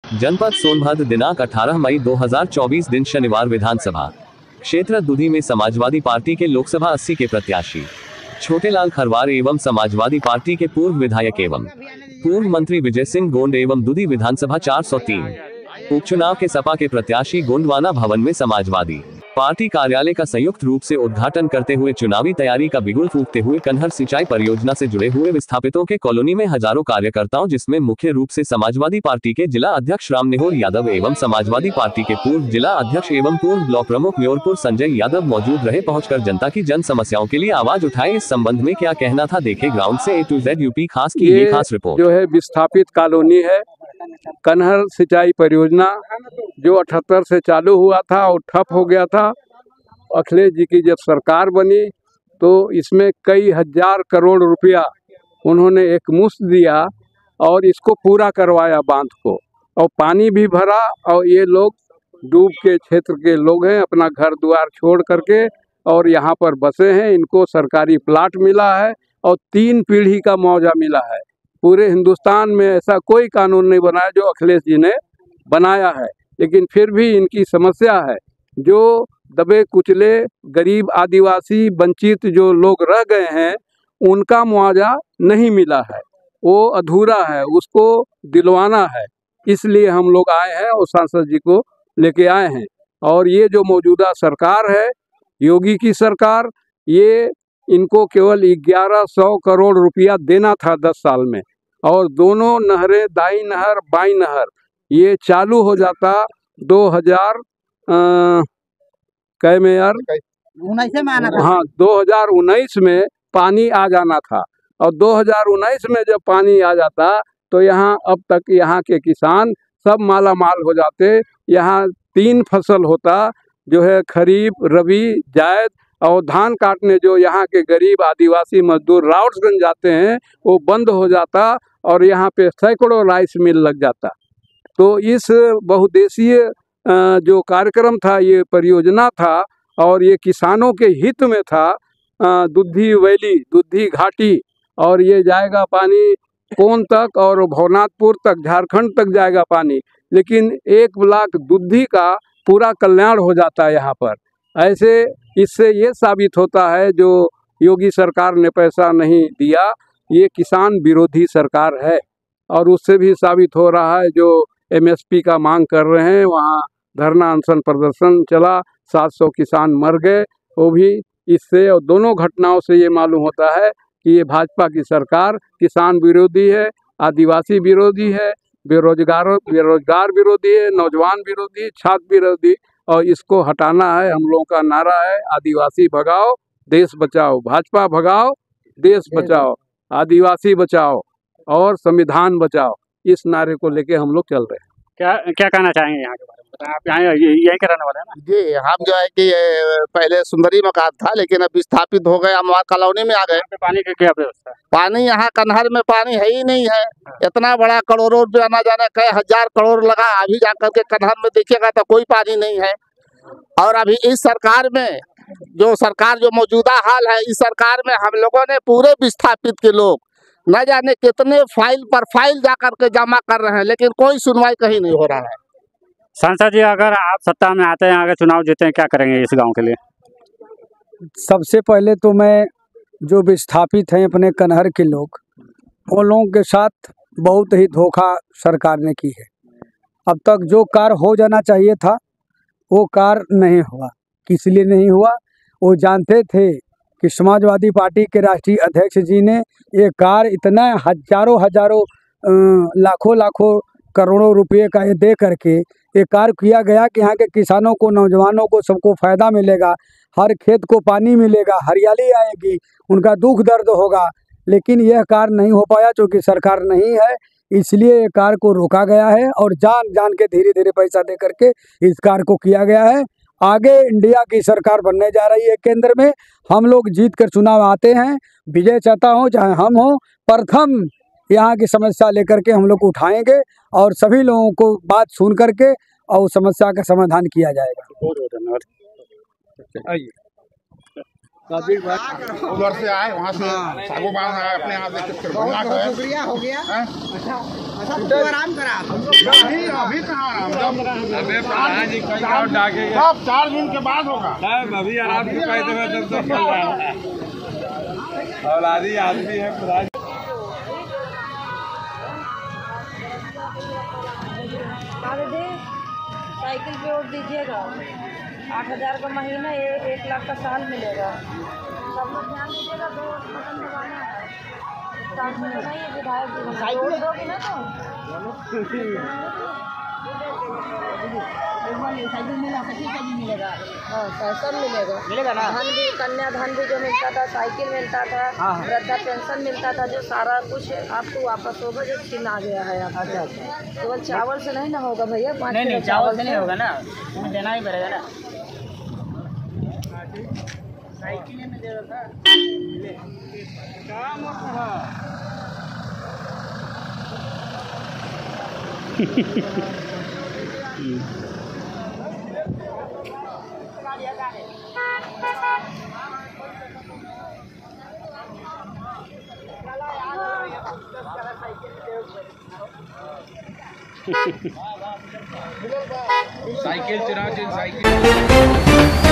जनपद सोनभद्र दिनांक 18 मई 2024 दिन शनिवार विधानसभा क्षेत्र दुधी में समाजवादी पार्टी के लोकसभा 80 के प्रत्याशी छोटेलाल खरवार एवं समाजवादी पार्टी के पूर्व विधायक एवं पूर्व मंत्री विजय सिंह गोंड एवं दुधी विधानसभा 403 उपचुनाव के सपा के प्रत्याशी गोंडवाना भवन में समाजवादी पार्टी कार्यालय का संयुक्त रूप से उद्घाटन करते हुए चुनावी तैयारी का बिगुल फूंकते हुए कन्हर सिंचाई परियोजना से जुड़े हुए विस्थापितों के कॉलोनी में हजारों कार्यकर्ताओं, जिसमें मुख्य रूप से समाजवादी पार्टी के जिला अध्यक्ष रामनिहोर यादव एवं समाजवादी पार्टी के पूर्व जिला अध्यक्ष एवं पूर्व ब्लॉक प्रमुख म्योरपुर संजय यादव मौजूद रहे। पहुंचकर जनता की जन समस्याओं के लिए आवाज उठाए। इस संबंध में क्या कहना था, देखे ग्राउंड से A to Z यूपी खास की ये खास रिपोर्ट। जो है विस्थापित कॉलोनी है कन्हर सिंचाई परियोजना जो 78 से चालू हुआ था और ठप हो गया था। अखिलेश जी की जब सरकार बनी तो इसमें कई हजार करोड़ रुपया उन्होंने एक मुश्त दिया और इसको पूरा करवाया बांध को, और पानी भी भरा। और ये लोग डूब के क्षेत्र के लोग हैं, अपना घर द्वार छोड़ करके और यहाँ पर बसे हैं। इनको सरकारी प्लाट मिला है और 3 पीढ़ी का मुआवजा मिला है। पूरे हिंदुस्तान में ऐसा कोई कानून नहीं बनाया जो अखिलेश जी ने बनाया है, लेकिन फिर भी इनकी समस्या है। जो दबे कुचले गरीब आदिवासी वंचित जो लोग रह गए हैं उनका मुआवजा नहीं मिला है, वो अधूरा है, उसको दिलवाना है। इसलिए हम लोग आए हैं और सांसद जी को लेके आए हैं। और ये जो मौजूदा सरकार है योगी की सरकार, ये इनको केवल 1100 करोड़ रुपया देना था 10 साल में, और दोनों नहरें दाई नहर बाई नहर ये चालू हो जाता 2000 कै में यार 19 में आना था। हाँ 2019 में पानी आ जाना था। और 2019 में जब पानी आ जाता तो यहाँ अब तक यहाँ के किसान सब माला माल हो जाते। यहाँ 3 फसल होता, जो है खरीफ, रबी, जायद। और धान काटने जो यहाँ के गरीब आदिवासी मजदूर रावटगंज जाते हैं वो बंद हो जाता और यहाँ पे सैकड़ों राइस मिल लग जाता। तो इस बहुउद्देशीय जो कार्यक्रम था, ये परियोजना था और ये किसानों के हित में था। दुधी वैली, दुधी घाटी, और ये जाएगा पानी कोन तक और भवनाथपुर तक, झारखंड तक जाएगा पानी। लेकिन 1 ब्लॉक दुधी का पूरा कल्याण हो जाता है यहाँ पर। ऐसे इससे ये साबित होता है जो योगी सरकार ने पैसा नहीं दिया, ये किसान विरोधी सरकार है। और उससे भी साबित हो रहा है जो MSP का मांग कर रहे हैं, वहाँ धरना अनशन प्रदर्शन चला, 700 किसान मर गए। वो भी इससे और दोनों घटनाओं से ये मालूम होता है कि ये भाजपा की सरकार किसान विरोधी है, आदिवासी विरोधी है, बेरोजगार विरोधी है, नौजवान विरोधी, छात्र विरोधी। और इसको हटाना है। हम लोगों का नारा है आदिवासी भगाओ देश बचाओ, भाजपा भगाओ देश बचाओ, आदिवासी बचाओ और संविधान बचाओ। इस नारे को लेके हम लोग चल रहे हैं। क्या कहना चाहेंगे यहाँ के बारे में? आप यहाँ यहीं के रहने वाले हैं ना? जी, हम जो है कि पहले सुंदरी मकान था, लेकिन अब विस्थापित हो गए, हम वहाँ कॉलोनी में आ गए। पानी की क्या व्यवस्था है? पानी यहाँ कन्हर में पानी है ही नहीं है। इतना बड़ा करोड़ों रुपया ना जाने कई हजार करोड़ लगा, अभी जाकर के कन्हर में देखिएगा तो कोई पानी नहीं है। और अभी इस सरकार में जो मौजूदा हाल है, इस सरकार में हम लोगों ने पूरे विस्थापित के लोग न जाने कितने फाइल पर फाइल जाकर के जमा कर रहे हैं, लेकिन कोई सुनवाई कहीं नहीं हो रहा है। सांसद जी, अगर आप सत्ता में आते हैं, अगर चुनाव जीते हैं, क्या करेंगे इस गांव के लिए? सबसे पहले तो मैं जो विस्थापित हैं अपने कन्हर के लोग, उन लोगों के साथ बहुत ही धोखा सरकार ने की है। अब तक जो कार्य हो जाना चाहिए था वो कार्य नहीं हुआ। किस लिए नहीं हुआ? वो जानते थे कि समाजवादी पार्टी के राष्ट्रीय अध्यक्ष जी ने ये कार्य इतना हजारों लाखों करोड़ों रुपए का ये दे करके ये कार्य किया गया कि यहाँ के किसानों को, नौजवानों को, सबको फ़ायदा मिलेगा, हर खेत को पानी मिलेगा, हरियाली आएगी, उनका दुख दर्द होगा। लेकिन यह कार्य नहीं हो पाया क्योंकि सरकार नहीं है, इसलिए ये कार्य को रोका गया है और जान के धीरे धीरे पैसा दे करके इस कार्य को किया गया है। आगे इंडिया की सरकार बनने जा रही है केंद्र में। हम लोग जीत कर चुनाव आते हैं, विजय चाहता हो चाहे हम हो, प्रथम यहाँ की समस्या लेकर के हम लोग उठाएंगे और सभी लोगों को बात सुन करके और समस्या का समाधान किया जाएगा। बहुत धन्यवाद। उधर से आए, वहाँ से सागोबान आए, अपने यहाँ से शुक्रिया हो गया। अच्छा तो आराम करा अभी कहाँ सब 4 दिन के बाद होगा। अभी आराम से कह देगा तब तो चल रहा है। औलादी आदमी है खुदा। साइकिल पे वोट दीजिएगा। 8,000 का महीना, 1 लाख का साल मिलेगा। सब लोग ध्यान दीजिएगा। 2 बटन दबाना है। साथ में नहीं है विधायक साइकिल दोगे ना तो साइकिल मिला मिलेगा। हाँ पैसा मिलेगा ना। धन भी, कन्याधन भी जो मिलता था, साइकिल मिलता था, वृद्धा पेंशन मिलता था, जो सारा कुछ आपको वापस होगा जो छीन आ गया है। अच्छा केवल चावल से नहीं ना होगा भैया। 5 नहीं चावल से नहीं होगा ना, तुम्हें देना ही पड़ेगा ना। साइकिल में दे रहा साइकिल चुरा साइकिल